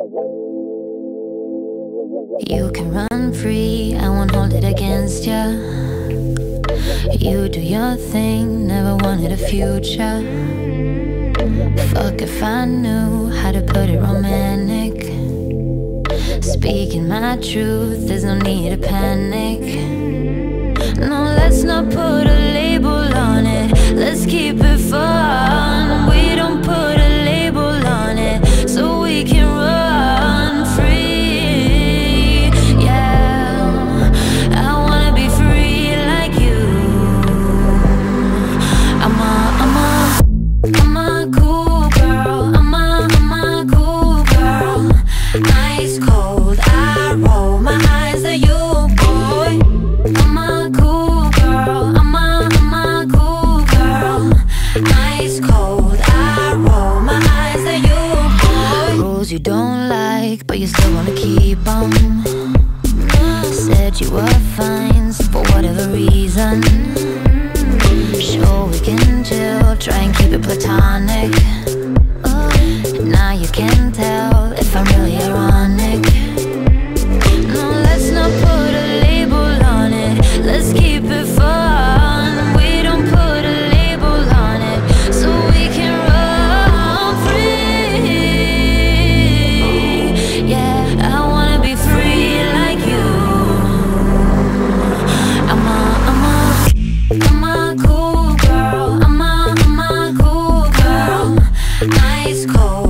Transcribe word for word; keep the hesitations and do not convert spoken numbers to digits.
You can run free, I won't hold it against ya. You do your thing, never wanted a future. Fuck if I knew how to put it romantic. Speaking my truth, there's no need to panic. No, let's not put a label on it. Let's keep it fun. We don't put a label on it, so we can run free. Yeah, I wanna be free like you. I'm a, I'm a, I'm a cool girl. I'm a, I'm a cool girl. Ice cold, I roll my eyes at you, boy. I'm a cool girl. I'm a, I'm a cool girl. Ice cold, I roll my eyes at you, boy. Rules you don't like, but you still wanna keep 'em. Said you were fine for whatever reason. Sure, we can chill, try and keep it platonic. Now you can tell if I'm really ironic. No, let's not put a label on it. Let's keep it fun. We don't put a label on it, so we can run free. Yeah, I wanna be free like you. I'm a, I'm a, I'm a cool girl. I'm a, I'm a cool girl. Ice cold.